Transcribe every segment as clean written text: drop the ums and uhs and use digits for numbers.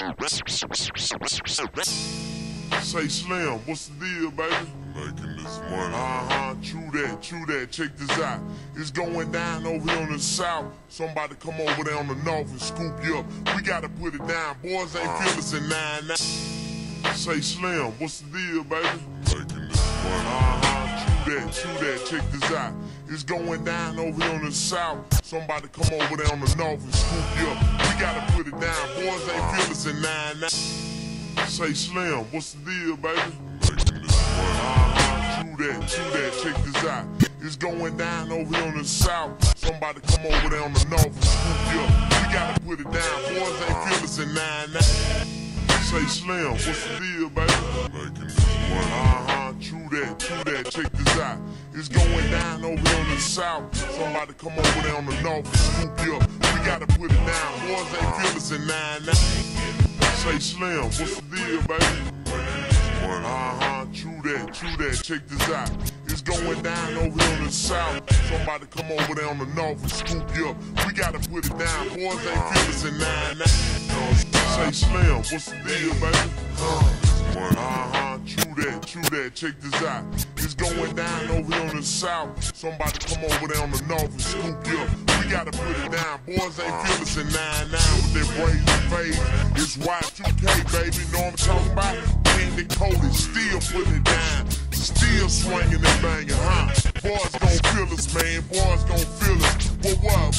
Say Slim, what's the deal, baby? Making this money. True that, check this out. It's going down over here on the south. Somebody come over there on the north and scoop you up. We gotta put it down, boys ain't feel us in 9-9. Say Slim, what's the deal, baby? Making this money. True that, check this out. It's going down over here on the south. Somebody come over there on the north and scoop you up. We gotta put it down, boys ain't feel us in 9-9. Say Slim, what's the deal, baby? Making this money. True that, check this out. It's going down over here on the south. Somebody come over there on the north and scoop you up. We gotta put it down, boys ain't feel us in 9-9. Say Slim, what's the deal, baby? Making this money. True that, check this out. It's going down over here on the south. Somebody come over there on the north and scoop you up. We gotta put it down, boys ain't feel us in 9-9. Say Slim, what's the deal, baby? True that, check this out. It's going down over here on the south. Somebody come over there on the north and scoop you up. We gotta put it down, boys ain't feel us in 9-9. Say Slim, what's the deal, baby? True that, check this out. It's going down over here on the south. Somebody come over there on the north and scoop you up. We gotta put it down, boys ain't feel us in 9-9 with their brazen face. It's Y2K, baby, know what I'm talking about? Candy coated, still putting it down. Still swinging and banging, huh? Boys gon' feel us, man, boys gon' feel us. What?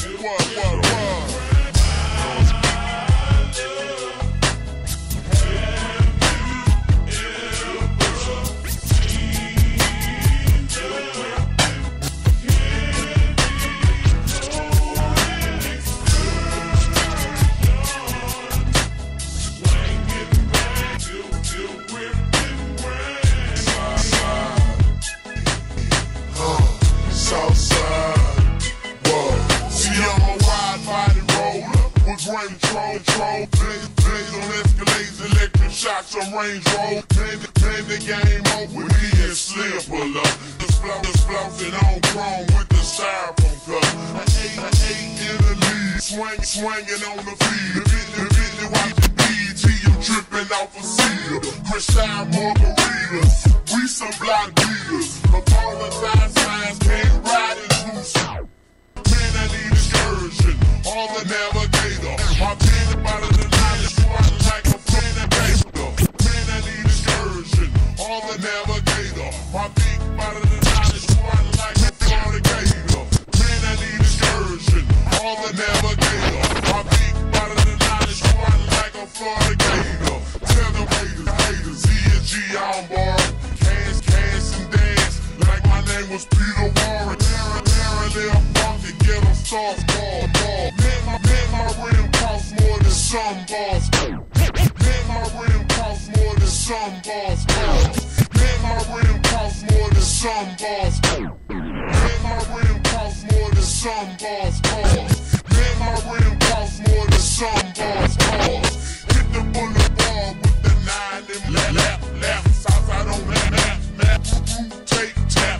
Range control, blaze on escalades, electric shocks on Range Road. Man, the game over with me and Slim pull up. The splouting on chrome with the styrofoam cup. I ate in the lead, swinging on the field. The video watch the BG, I'm tripping off a cedar. Cristal margaritas, we some block beaters. Apologize signs, can't ride in two south. Man, I need excursion, all the navigator. My pen about the knowledge, running like a pen and paper. Man, I need excursion, all the navigator. My big about the knowledge, running like a Florida Gator. Man, I need excursion, all the navigator. My big about the knowledge, running like a Florida Gator. Tell them haters, ESG on bar. Cash and dance, like my name was Peter Warren. Parallel funky, get them stars, ball. Man, my rim costs more than some balls. Man, my rim costs more than some balls. Man, my rim costs more than some balls. Man, my rim costs more than some balls. Man, my rim costs more than some balls. Hit the boulevard with the 9 and left. Southside on that map. Take tap.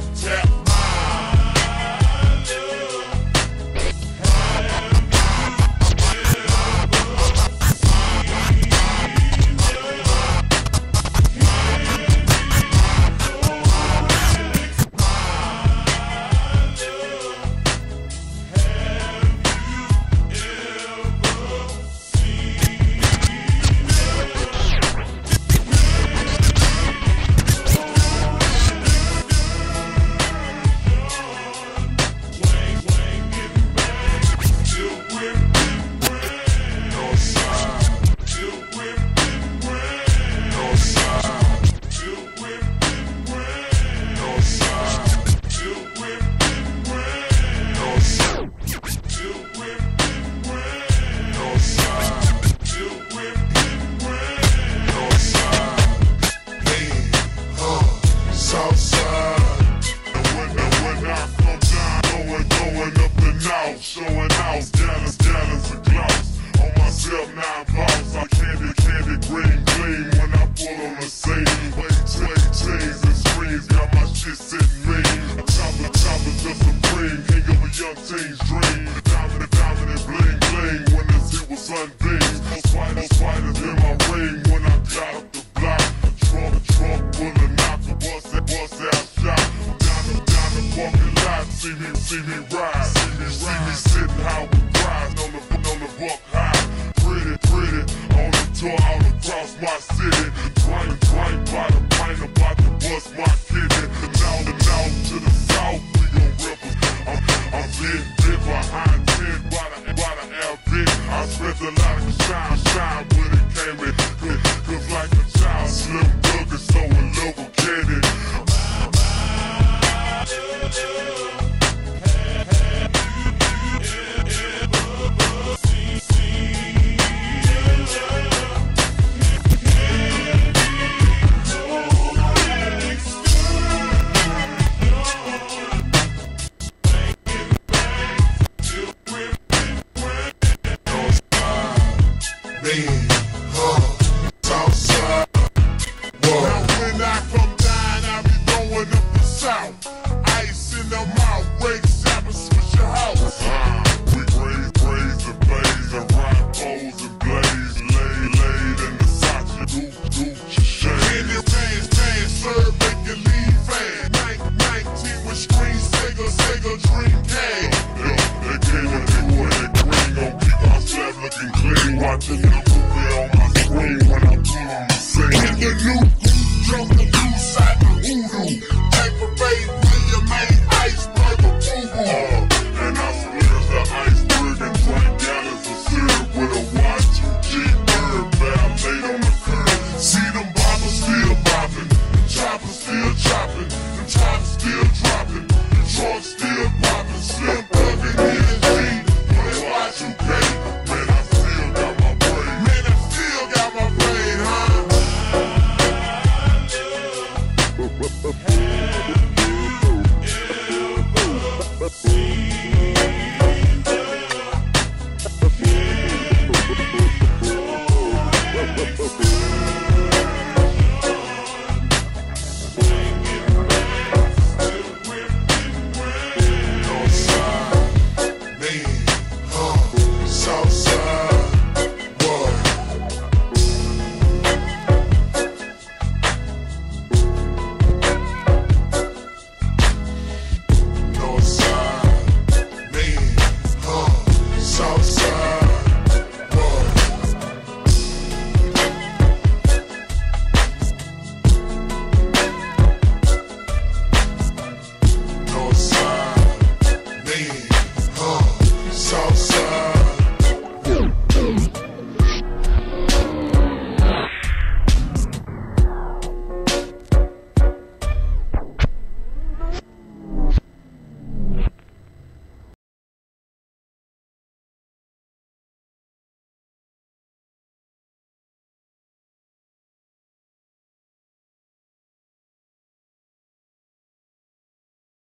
got a